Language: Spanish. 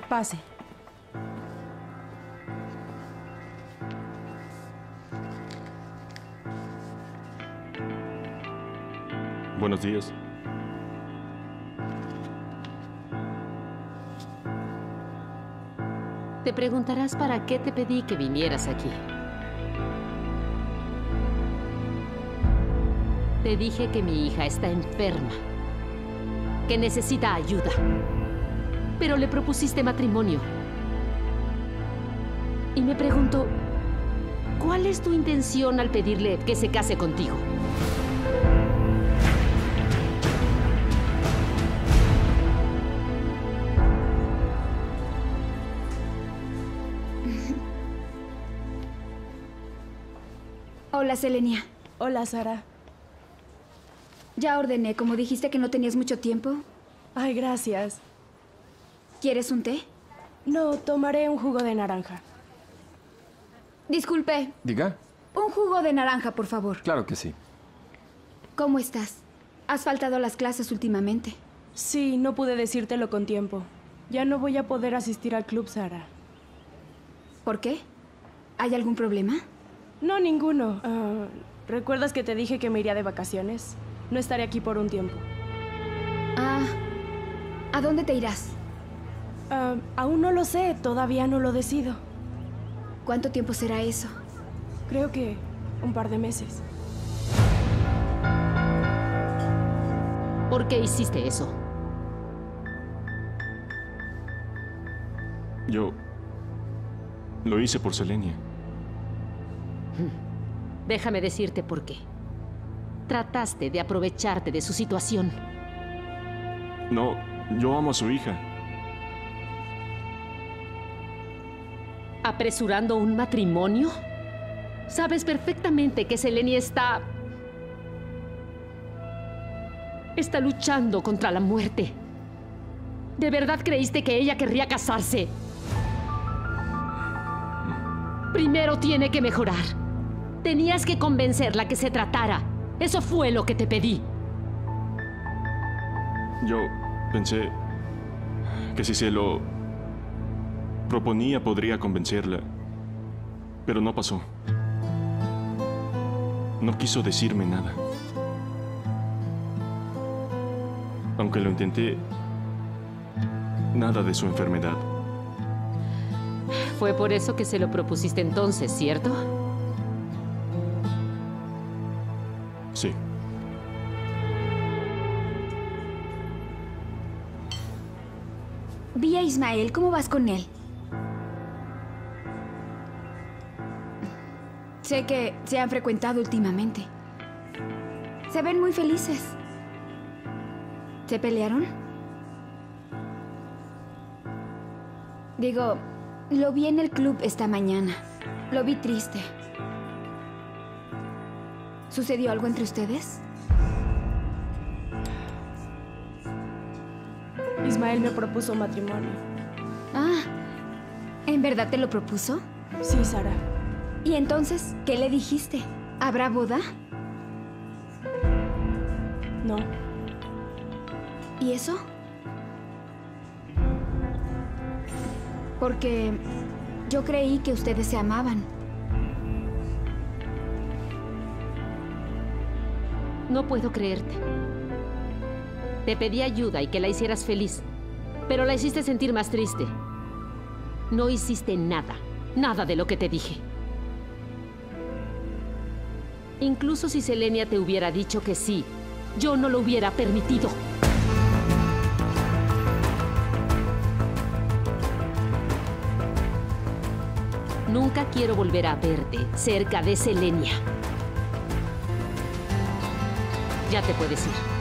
Pase. Buenos días. Te preguntarás para qué te pedí que vinieras aquí. Te dije que mi hija está enferma, que necesita ayuda, pero le propusiste matrimonio. Y me pregunto, ¿cuál es tu intención al pedirle que se case contigo? Hola, Selenia. Hola, Sara. Ya ordené, como dijiste que no tenías mucho tiempo. Ay, gracias. ¿Quieres un té? No, tomaré un jugo de naranja. Disculpe, Diga. un jugo de naranja, por favor. Claro que sí. ¿Cómo estás? ¿Has faltado a las clases últimamente? Sí, no pude decírtelo con tiempo. Ya no voy a poder asistir al club, Sara. ¿Por qué? ¿Hay algún problema? No, ninguno. ¿Recuerdas que te dije que me iría de vacaciones? No estaré aquí por un tiempo. ¿A dónde te irás? Aún no lo sé, todavía no lo decido. ¿Cuánto tiempo será eso? Creo que un par de meses. ¿Por qué hiciste eso? Yo lo hice por Selenia. Déjame decirte por qué. Trataste de aprovecharte de su situación. No, yo amo a su hija. ¿Apresurando un matrimonio? Sabes perfectamente que Selenia está luchando contra la muerte. ¿De verdad creíste que ella querría casarse? Primero tiene que mejorar. Tenías que convencerla que se tratara. Eso fue lo que te pedí. Yo pensé que si se lo proponía podría convencerla, pero no pasó. No quiso decirme nada. Aunque lo intenté, nada de su enfermedad. Fue por eso que se lo propusiste entonces, ¿cierto? Sí. Vi a Ismael, ¿cómo vas con él? Sé que se han frecuentado últimamente. Se ven muy felices. ¿Se pelearon? Digo, lo vi en el club esta mañana. Lo vi triste. ¿Sucedió algo entre ustedes? Ismael me propuso matrimonio. Ah, ¿en verdad te lo propuso? Sí, Sara. ¿Y entonces qué le dijiste? ¿Habrá boda? No. ¿Y eso? Porque yo creí que ustedes se amaban. No puedo creerte. Te pedí ayuda y que la hicieras feliz, pero la hiciste sentir más triste. No hiciste nada, nada de lo que te dije. Incluso si Selenia te hubiera dicho que sí, yo no lo hubiera permitido. Nunca quiero volver a verte cerca de Selenia. Ya te puedes ir.